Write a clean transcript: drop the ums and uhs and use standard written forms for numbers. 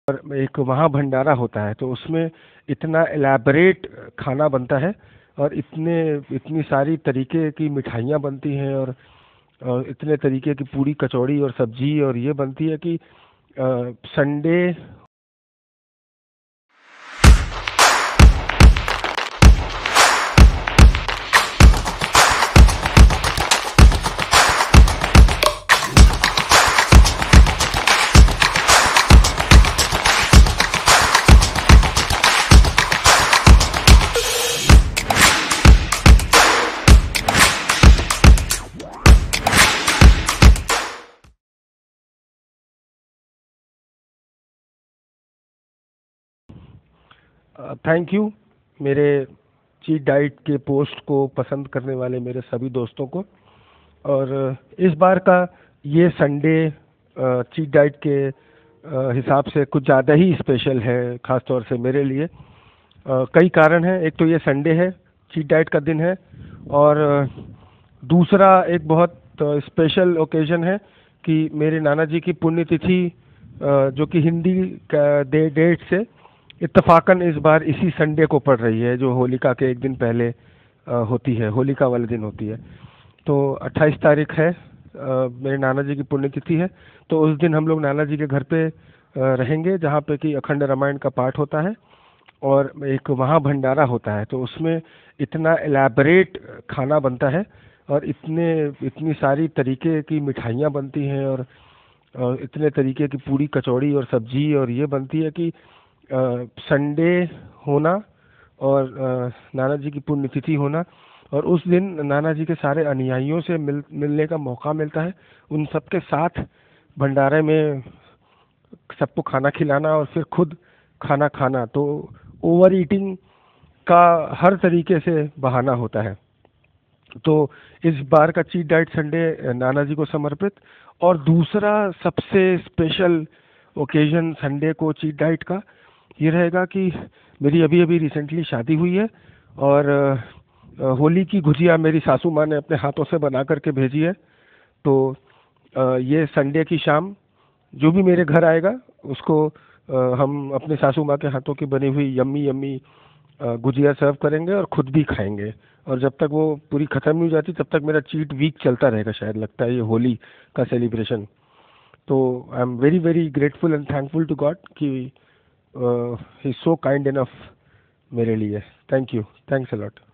और एक वहाँ भंडारा होता है, तो उसमें इतना एलैबोरेट खाना बनता है और इतनी सारी तरीके की मिठाइयाँ बनती हैं और इतने तरीके की पूरी कचौड़ी और सब्जी और ये बनती है कि संडे। थैंक यू मेरे चीट डाइट के पोस्ट को पसंद करने वाले मेरे सभी दोस्तों को। और इस बार का ये संडे चीट डाइट के हिसाब से कुछ ज़्यादा ही स्पेशल है, ख़ास तौर से मेरे लिए। कई कारण हैं। एक तो ये संडे है, चीट डाइट का दिन है, और दूसरा एक बहुत स्पेशल ओकेजन है कि मेरे नाना जी की पुण्यतिथि, जो कि हिंदी का डेट से इत्तेफाकन इस बार इसी संडे को पड़ रही है, जो होलिका के एक दिन पहले होती है, होलिका वाले दिन होती है। तो 28 तारीख है, मेरे नाना जी की पुण्यतिथि है। तो उस दिन हम लोग नाना जी के घर पे रहेंगे, जहाँ पे कि अखंड रामायण का पाठ होता है और एक वहाँ भंडारा होता है। तो उसमें इतना एलैबोरेट खाना बनता है और इतनी सारी तरीके की मिठाइयाँ बनती हैं और इतने तरीके की पूरी कचौड़ी और सब्जी और ये बनती है कि संडे होना और नाना जी की पुण्यतिथि होना, और उस दिन नाना जी के सारे अनुयायियों से मिलने का मौका मिलता है, उन सबके साथ भंडारे में सबको खाना खिलाना और फिर खुद खाना खाना। तो ओवर ईटिंग का हर तरीके से बहाना होता है। तो इस बार का चीट डाइट संडे नाना जी को समर्पित। और दूसरा सबसे स्पेशल ओकेजन संडे को चीट डाइट का ये रहेगा कि मेरी अभी अभी रिसेंटली शादी हुई है, और होली की गुजिया मेरी सासू माँ ने अपने हाथों से बना करके भेजी है। तो ये संडे की शाम जो भी मेरे घर आएगा उसको हम अपने सासू माँ के हाथों की बनी हुई यम्मी यम्मी गुजिया सर्व करेंगे और खुद भी खाएंगे। और जब तक वो पूरी ख़त्म नहीं हो जाती तब तक मेरा चीट वीक चलता रहेगा, शायद लगता है, ये होली का सेलिब्रेशन। तो I am very very grateful and thankful to God कि he is so kind enough मेरे लिए। Thank you, thanks a lot.